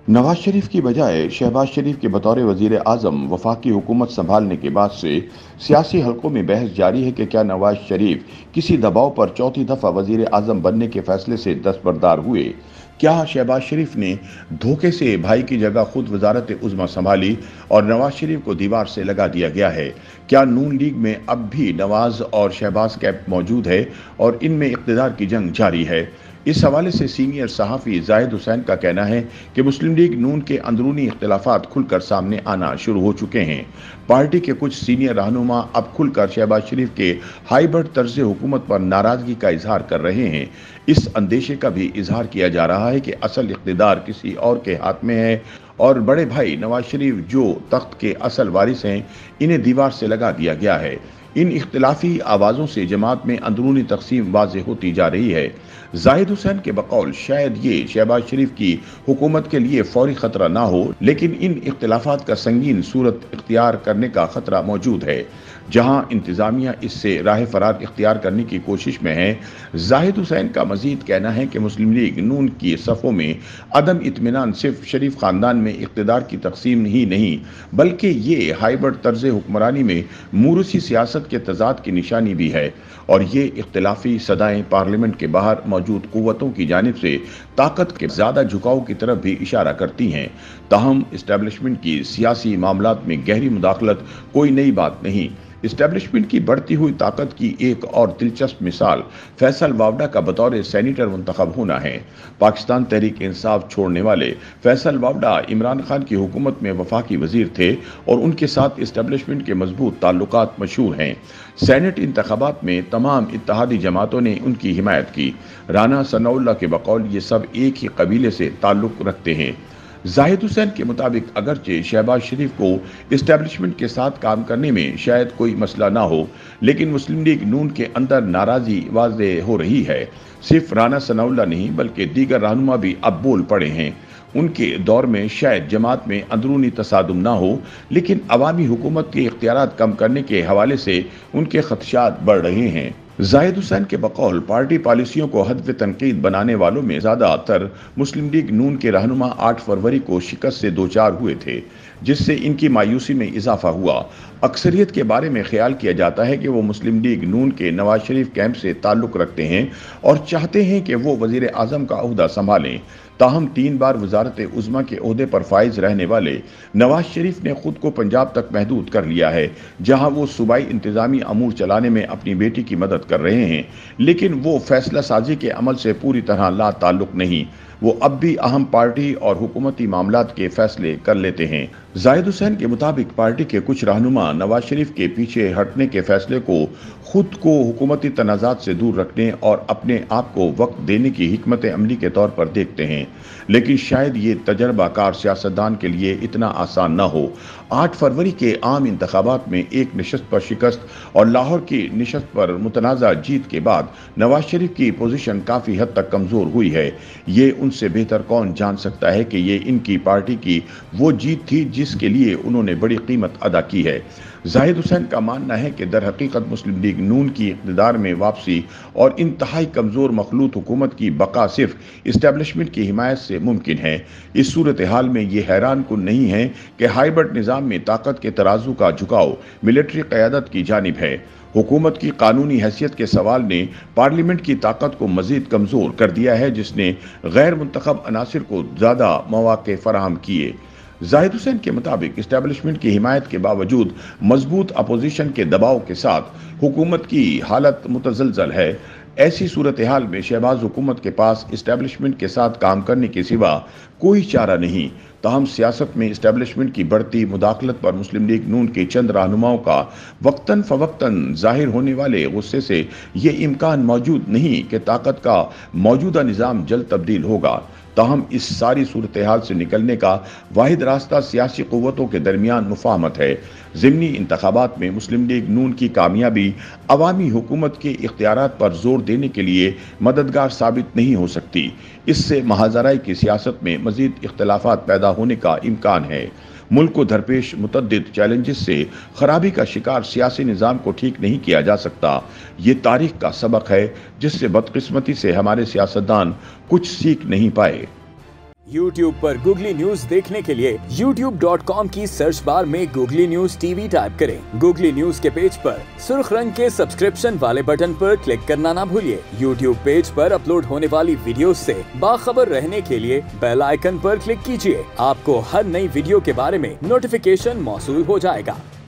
नवाज शरीफ की बजाय शहबाज शरीफ के बतौर वजीर आजम वफाकी हुकूमत संभालने के बाद से सियासी हलकों में बहस जारी है कि क्या नवाज शरीफ किसी दबाव पर चौथी दफा वजीर आजम बनने के फैसले से दस्तबरदार हुए। क्या शहबाज शरीफ ने धोखे से भाई की जगह खुद वजारत उज़्मा संभाली और नवाज शरीफ को दीवार से लगा दिया गया है। क्या नून लीग में अब भी नवाज और शहबाज कैंप मौजूद है और इनमें इक़्तिदार की जंग जारी है। इस हवाले से सीनियर सहाफ़ी जाहिद हुसैन का कहना है कि मुस्लिम लीग नून के अंदरूनी इख्तिलाफात खुलकर सामने आना शुरू हो चुके हैं। पार्टी के कुछ सीनियर रहनुमा अब खुलकर शहबाज शरीफ के हाइब्रिड तर्ज हुकूमत पर नाराजगी का इजहार कर रहे हैं। इस अंदेशे का भी इजहार किया जा रहा है कि असल इख्तिदार किसी और के हाथ में है और बड़े भाई नवाज शरीफ जो तख्त के असल वारिस हैं, इन्हें दीवार से लगा दिया गया है। इन इख्तिलाफी आवाज़ों से जमात में अंदरूनी तकसीम वाज़ेह होती जा रही है। जाहिद हुसैन के बकौल शायद ये शहबाज शरीफ की हुकूमत के लिए फौरी खतरा ना हो, लेकिन इन इख्तिलाफात का संगीन सूरत इख्तियार करने का खतरा मौजूद है। जहां इंतजामिया इससे राह फरार इख्तियार करने की कोशिश में है। जाहिद हुसैन का मजीद कहना है कि मुस्लिम लीग नून की सफ़ों में अदम इत्मीनान सिर्फ शरीफ ख़ानदान में इख्तिदार की तकसीम ही नहीं, बल्कि ये हाइब्रिड तर्ज हुक्मरानी में मूरूसी सियासत के तजाद की निशानी भी है और ये इख्तिलाफी सदाएं पार्लियामेंट के बाहर मौजूद कुव्वतों की जानिब से ताकत के ज़्यादा झुकाव की तरफ भी इशारा करती हैं। ताहम इस्टेब्लिशमेंट की सियासी मामलात में गहरी मुदाखलत कोई नई बात नहीं। इस्टेब्लिशमेंट की बढ़ती हुई ताकत की एक और दिलचस्प मिसाल फैसल वावडा का बतौर सेनेटर मुंतखब होना है। पाकिस्तान तहरीक इंसाफ छोड़ने वाले फैसल वावडा इमरान खान की हुकूमत में वफाकी वजीर थे और उनके साथ इस्टेब्लिशमेंट के मजबूत ताल्लुकात मशहूर हैं। सेनेट इंतखाबात में तमाम इत्तेहादी जमातों ने उनकी हिमायत की। राना सनाउल्लाह के बकौल ये सब एक ही कबीले से ताल्लुक रखते हैं। जाहिद हुसैन के मुताबिक अगरचे शहबाज शरीफ को इस्टेब्लिशमेंट के साथ काम करने में शायद कोई मसला ना हो, लेकिन मुस्लिम लीग नून के अंदर नाराज़गी वाज़ेह हो रही है। सिर्फ राना सनाउल्लाह नहीं बल्कि दीगर रहनुमा भी अब बोल पड़े हैं। उनके दौर में शायद जमात में अंदरूनी तसादुम ना हो, लेकिन अवामी हुकूमत के इख्तियारात कम करने के हवाले से उनके खदशात बढ़ रहे हैं। जाहिद हुसैन के बकौल पार्टी पॉलिसियों को हदफ तनकीद बनाने वालों में ज़्यादातर मुस्लिम लीग नून के रहनुमा 8 फरवरी को शिकस्त से दो चार हुए थे, जिससे इनकी मायूसी में इजाफा हुआ। अक्सरियत के बारे में ख्याल किया जाता है कि वो मुस्लिम लीग नून के नवाज शरीफ कैंप से ताल्लुक़ रखते हैं और चाहते हैं कि वो वज़ीर आज़म का ओहदा संभालें। ताहम 3 बार वजारत उज़्मा के ओहदे पर फाइज रहने वाले नवाज शरीफ ने खुद को पंजाब तक महदूद कर लिया है, जहां वो सूबाई इंतजामी अमूर चलाने में अपनी बेटी की मदद कर रहे हैं, लेकिन वो फैसला साजी के अमल से पूरी तरह ला ताल्लुक नहीं। वो अब भी अहम पार्टी और हुकूमती मामलात के फैसले कर लेते हैं। जाहिद हुसैन के मुताबिक पार्टी के कुछ रहनुमा नवाज शरीफ के पीछे हटने के फैसले को खुद को हुकूमती तनाज़ात से दूर रखने और अपने आप को वक्त देने की हिकमत अमली के तौर पर देखते हैं, लेकिन शायद ये तजर्बाकार सियासतदान के लिए इतना आसान न हो। 8 फरवरी के आम इंतखाबात में एक नशस्त पर शिकस्त और लाहौर की नशस्त पर मुतनाज़ा जीत के बाद नवाज शरीफ की पोजीशन काफ़ी हद तक कमज़ोर हुई है। ये उनसे बेहतर कौन जान सकता है कि ये इनकी पार्टी की वो जीत थी जिसके लिए उन्होंने बड़ी कीमत अदा की है। जाहिद हुसैन का मानना है कि दर हकीकत मुस्लिम लीग नून की इक़्तिदार में वापसी और इंतहाई कमज़ोर मखलूत हुकूमत की बका सिर्फ इस्टेब्लिशमेंट की हिमायत से मुमकिन है। इस सूरत हाल में ये हैरान कुन नहीं है कि हाइब्रिड निज़ाम में ताकत के तराजू का झुकाव मिलिट्री क़यादत की जानिब है। हुकूमत की कानूनी हैसियत के सवाल ने पार्लियामेंट की ताकत को मज़ीद कमज़ोर कर दिया है, जिसने गैर मुंतखब अनासिर को ज़्यादा मौक़े फराहम किए। जाहिद हुसैन के मुताबिक इस्टेब्लिशमेंट की हिमायत के बावजूद मजबूत अपोजिशन के दबाव के साथ हुकूमत की हालत मुतज़लज़ल है। ऐसी सूरत हाल में शहबाज हुकूमत के पास इस्टेब्लिशमेंट के साथ काम करने के सिवा कोई चारा नहीं। ताहम सियासत में इस्टेब्लिशमेंट की बढ़ती मुदाखलत पर मुस्लिम लीग नून के चंद रहनुमाओं का वक्तन फ़वक्तन ज़ाहिर होने वाले गुस्से से ये इम्कान मौजूद नहीं कि ताकत का मौजूदा निज़ाम जल्द तब्दील होगा। ताहम इस सारी सूरत हाल से निकलने का वाहिद रास्ता सियासी क़ुव्वतों के दरमियान मुफाहमत है। ज़िमनी इंतखाबात में मुस्लिम लीग नून की कामयाबी अवामी हुकूमत के इख्तियारात पर जोर देने के लिए मददगार साबित नहीं हो सकती। इससे महाजराई की सियासत में मज़ीद इख्तिलाफात पैदा होने का इम्कान है। मुल्क को दरपेश मुतअद्दिद चैलेंजेस से खराबी का शिकार सियासी निज़ाम को ठीक नहीं किया जा सकता। ये तारीख का सबक है जिससे बदकिस्मती से हमारे सियासतदान कुछ सीख नहीं पाए। YouTube पर गूगली न्यूज देखने के लिए youtube.com की सर्च बार में गूगली न्यूज टीवी टाइप करें। गूगली न्यूज के पेज पर सुर्ख रंग के सब्सक्रिप्शन वाले बटन पर क्लिक करना ना भूलिए। YouTube पेज पर अपलोड होने वाली वीडियोस से बाखबर रहने के लिए बेल आइकन पर क्लिक कीजिए। आपको हर नई वीडियो के बारे में नोटिफिकेशन मौसूल हो जाएगा।